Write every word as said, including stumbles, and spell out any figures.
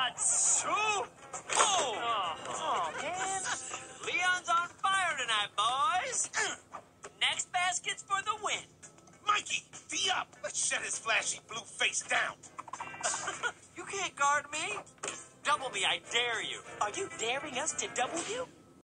hot soup. Oh, Oh, man. Leon's on fire tonight, boys. Next basket's for the win. Mikey, D up. Let's shut his flashy blue face down. You can't guard me. Double me, I dare you. Are you daring us to double you?